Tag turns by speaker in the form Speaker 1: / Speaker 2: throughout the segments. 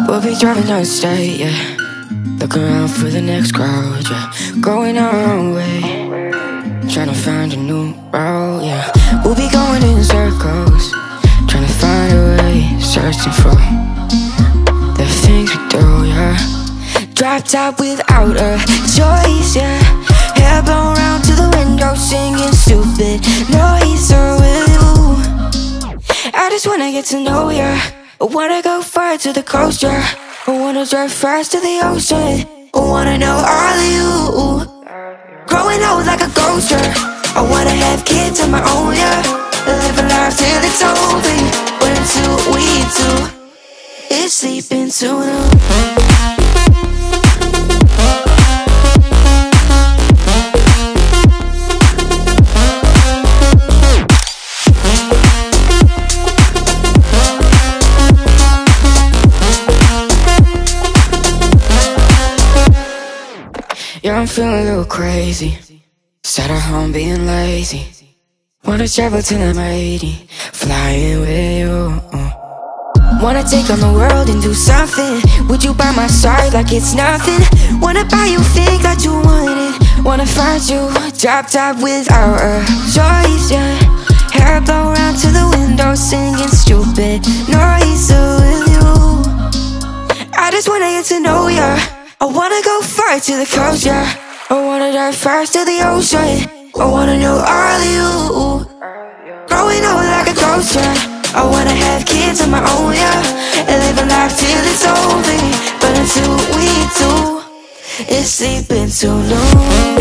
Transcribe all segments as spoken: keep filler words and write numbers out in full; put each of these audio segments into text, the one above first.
Speaker 1: We'll be driving down the state, yeah. Look around for the next crowd, yeah. Going our own way, trying to find a new route, yeah. We'll be going in circles, trying to find a way, searching for the things we do, yeah. Drop top without a choice, yeah. Hair blown round to the window, singing stupid noise. Or will you? I just wanna get to know ya. I wanna go far to the coast, yeah. I wanna drive fast to the ocean. I wanna know all of you. Growing old like a ghost, yeah. I wanna have kids of my own, yeah. Live a life till it's over. But until we do, it's sleeping too long. Yeah, I'm feeling a little crazy. Sat at home being lazy. Wanna travel till I'm eighty, flying with you. Wanna take on the world and do something. Would you by my side like it's nothing? Wanna buy you things that you wanted. Wanna find you drop top without a choice, yeah. Hair blow round to the window, singing stupid noise. So will you? I just wanna get to know ya. I wanna go far to the coast, yeah. I wanna dive fast to the ocean. I wanna know all of you. Growing old like a ghost, yeah. I wanna have kids of my own, yeah. And live a life till it's over. But until we do, it's sleeping too long.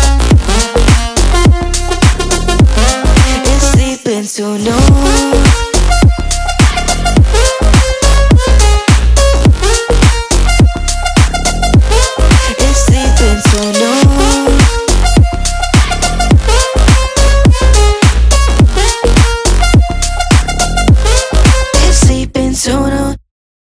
Speaker 1: Too long.